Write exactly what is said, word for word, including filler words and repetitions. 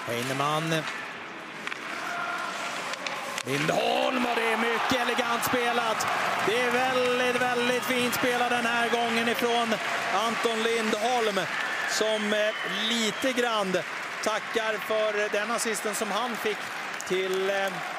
Heinemann. Lindholm, och det är mycket elegant spelat. Det är väldigt, väldigt fint spelat den här gången ifrån Anton Lindholm, som lite grann tackar för den assisten som han fick till